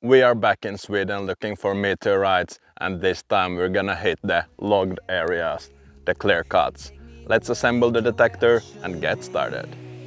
We are back in Sweden looking for meteorites, and this time we're gonna hit the logged areas, the clear cuts. Let's assemble the detector and get started.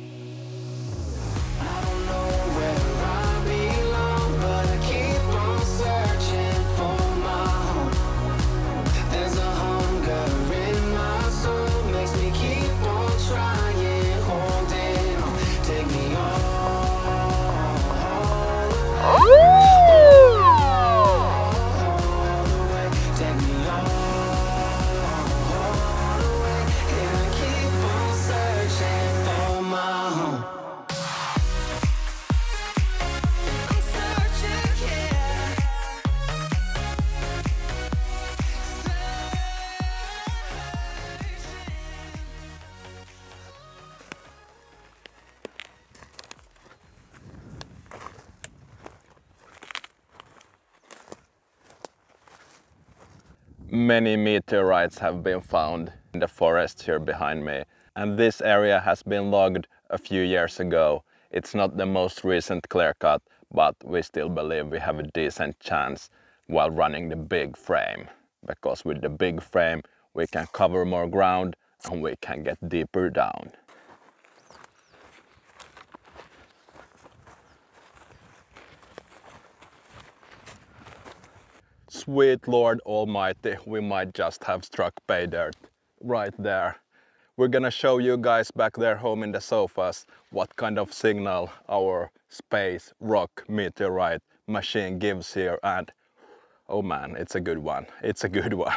Many meteorites have been found in the forest here behind me, and this area has been logged a few years ago. It's not the most recent clear cut, but we still believe we have a decent chance while running the big frame, because with the big frame we can cover more ground and we can get deeper down. Sweet Lord Almighty, we might just have struck pay dirt right there. We're gonna show you guys back there home in the sofas what kind of signal our space rock meteorite machine gives here, and oh man, it's a good one. It's a good one.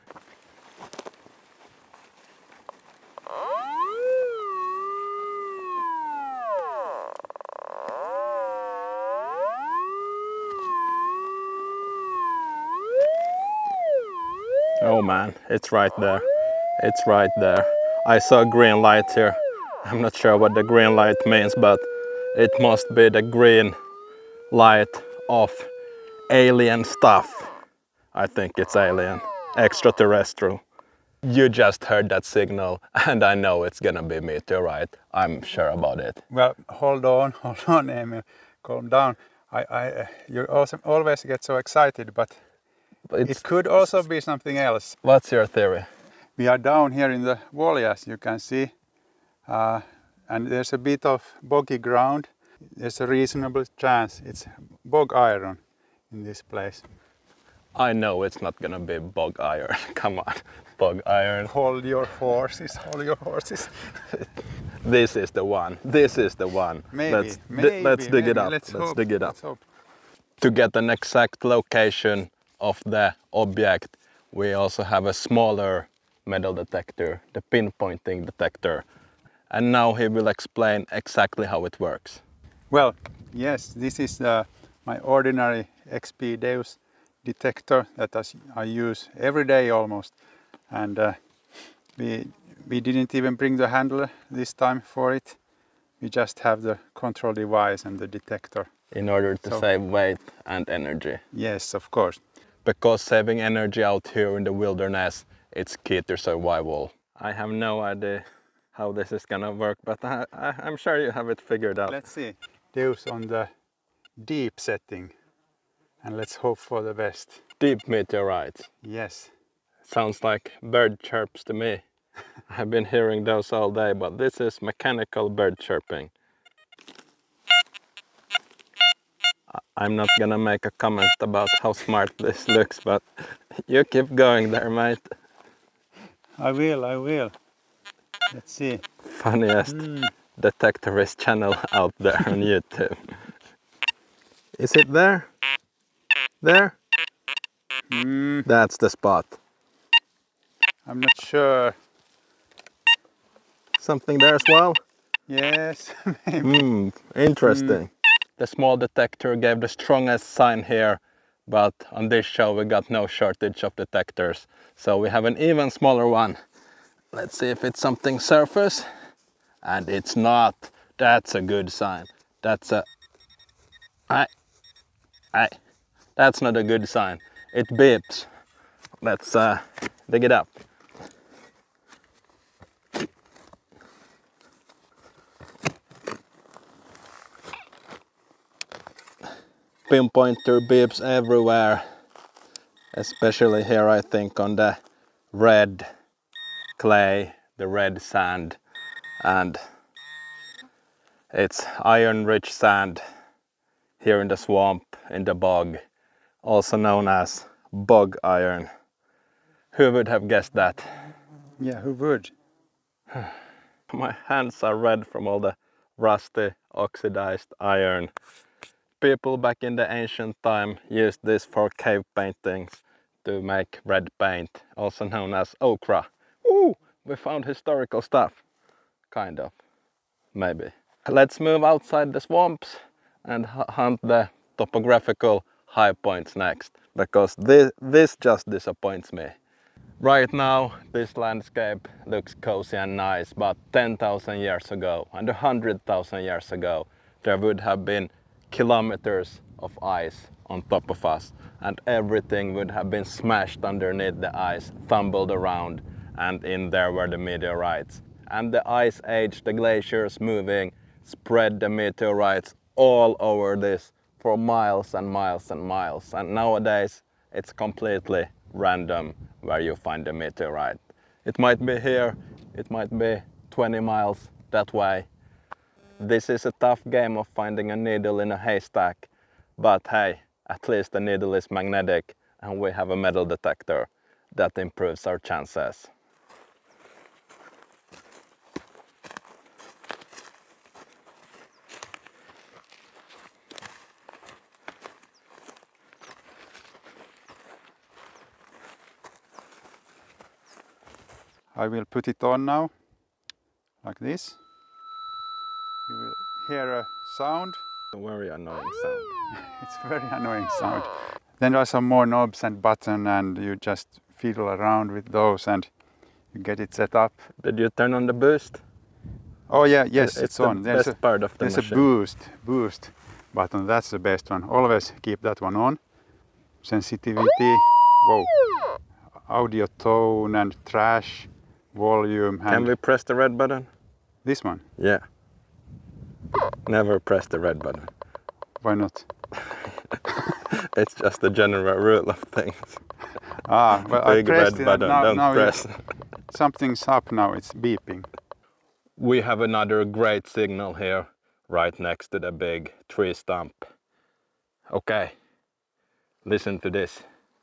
Oh man, it's right there. It's right there. I saw a green light here. I'm not sure what the green light means, but it must be the green light of alien stuff. I think it's alien, extraterrestrial. You just heard that signal, and I know it's gonna be meteorite. I'm sure about it. Well, hold on, Emil. Calm down. You also always get so excited, but it could also be something else. What's your theory? We are down here in the valley, as you can see, and there's a bit of boggy ground. There's a reasonable chance it's bog iron in this place. I know it's not gonna be bog iron. Come on, bog iron. Hold your horses, hold your horses. This is the one. This is the one. Maybe, let's dig it up. Let's dig it up. Let's hope. To get an exact location of the object, we also have a smaller metal detector, the pinpointing detector. And now he will explain exactly how it works. Well, yes, this is my ordinary XP Deus detector that I use every day almost. And we didn't even bring the handle this time for it. We just have the control device and the detector. In order to save weight and energy. Yes, of course. Because saving energy out here in the wilderness, it's key to survival. I have no idea how this is gonna work, but I'm sure you have it figured out. Let's see. Deus on the deep setting, and let's hope for the best. Deep meteorites. Yes. Sounds like bird chirps to me. I've been hearing those all day, but this is mechanical bird chirping. I'm not gonna make a comment about how smart this looks, but you keep going there, mate. I will. Let's see. Funniest detectorist channel out there on YouTube. Is it there? There? That's the spot. I'm not sure. Something there as well? Yes, maybe. Interesting. The small detector gave the strongest sign here, but on this show we got no shortage of detectors. So we have an even smaller one. Let's see if it's something surface. And it's not. That's a good sign. That's a... That's not a good sign. It beeps. Let's dig it up. pinpointer beeps everywhere, especially here I think on the red clay, the red sand, and it's iron-rich sand here in the swamp, in the bog, also known as bog iron. Who would have guessed that? Yeah, who would? My hands are red from all the rusty, oxidized iron. People back in the ancient time used this for cave paintings to make red paint, also known as ochre. Ooh, we found historical stuff. Kind of, maybe. Let's move outside the swamps and hunt the topographical high points next, because this just disappoints me. Right now, this landscape looks cozy and nice, but 10,000 years ago and 100,000 years ago, there would have been kilometers of ice on top of us, and everything would have been smashed underneath the ice, tumbled around, and in there were the meteorites. And the ice age, the glaciers moving, spread the meteorites all over this for miles and miles and miles. And nowadays, it's completely random where you find the meteorite. It might be here, it might be 20 miles that way. This is a tough game of finding a needle in a haystack, but hey, at least the needle is magnetic and we have a metal detector that improves our chances. I will put it on now, like this. You will hear a sound. A very annoying sound. It's a very annoying sound. Then there are some more knobs and buttons, and you just fiddle around with those and you get it set up. Did you turn on the boost? Oh yeah, yes, it's on. There's the best part of the machine. There's a boost button. That's the best one. Always keep that one on. Sensitivity, whoa, audio tone and trash, volume. Can we press the red button? This one? Yeah. Never press the red button. Why not? It's just a general rule of things. Ah, well, I Big pressed red it. button, don't press. Something's up now, it's beeping. We have another great signal here, right next to the big tree stump. Okay, listen to this.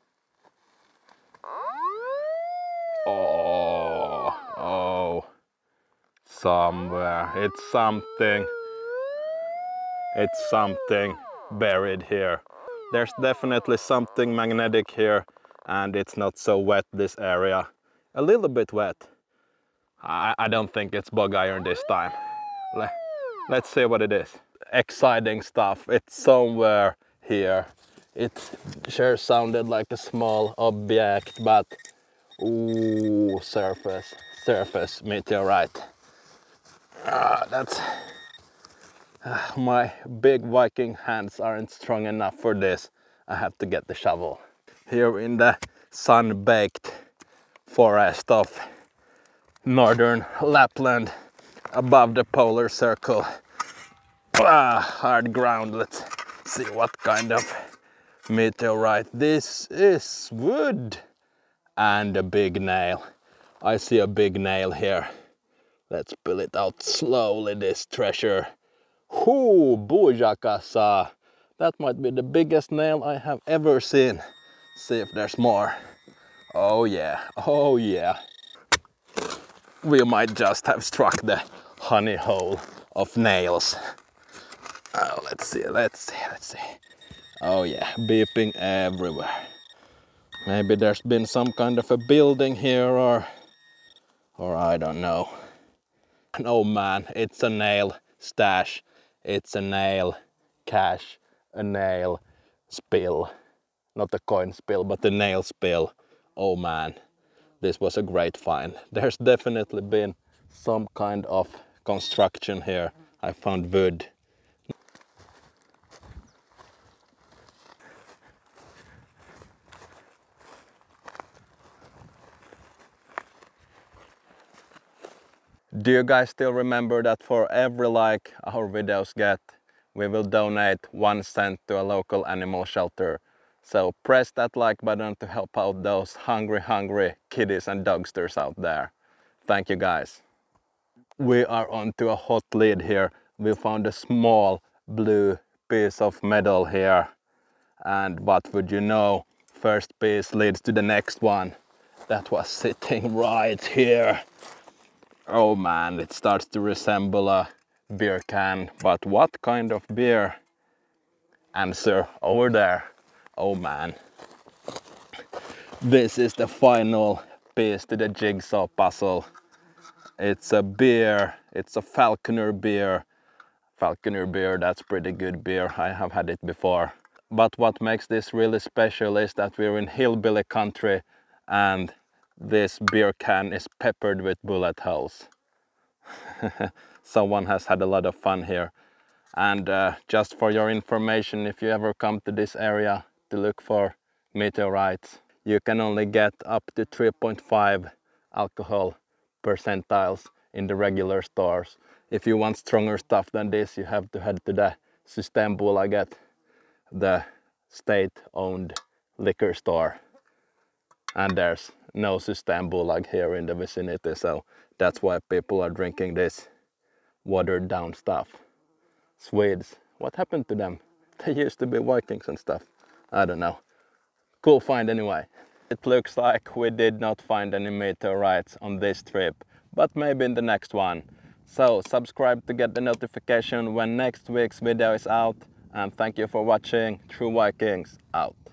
Oh, somewhere, it's something buried here. There's definitely something magnetic here, and it's not so wet, this area. A little bit wet. I don't think it's bog iron this time. Let's see what it is. Exciting stuff. It's somewhere here. It sure sounded like a small object, but ooh, surface meteorite. That's my big Viking hands aren't strong enough for this. I have to get the shovel. Here in the sun-baked forest of northern Lapland, above the polar circle. Hard ground. Let's see what kind of meteorite. This is wood and a big nail. I see a big nail here. Let's pull it out slowly, this treasure. Bujakasa. That might be the biggest nail I have ever seen. See if there's more. Oh yeah, oh yeah. We might just have struck the honey hole of nails. Oh, let's see. Oh yeah, beeping everywhere. Maybe there's been some kind of a building here or I don't know. And oh man, it's a nail stash. It's a nail cache, a nail spill. Not a coin spill, but a nail spill. Oh man, this was a great find. There's definitely been some kind of construction here. I found wood. Do you guys still remember that for every like our videos get, we will donate 1 cent to a local animal shelter. So press that like button to help out those hungry kitties and dogsters out there. Thank you guys. We are onto a hot lead here. We found a small blue piece of metal here. And what would you know, first piece leads to the next one. That was sitting right here. Oh man, it starts to resemble a beer can. But what kind of beer? Answer over there. Oh man. This is the final piece to the jigsaw puzzle. It's a beer. It's a Falconer beer. Falconer beer, that's pretty good beer. I have had it before. But what makes this really special is that we're in hillbilly country and this beer can is peppered with bullet holes. Someone has had a lot of fun here. And just for your information, if you ever come to this area to look for meteorites, you can only get up to 3.5 alcohol percentiles in the regular stores. If you want stronger stuff than this, you have to head to the Systembolaget, the state-owned liquor store. And there's no Systembolag here in the vicinity, so that's why people are drinking this watered down stuff. Swedes, what happened to them? They used to be Vikings and stuff. I don't know. Cool find anyway. It looks like we did not find any meteorites on this trip, but maybe in the next one. So subscribe to get the notification when next week's video is out, and thank you for watching. True Vikings out.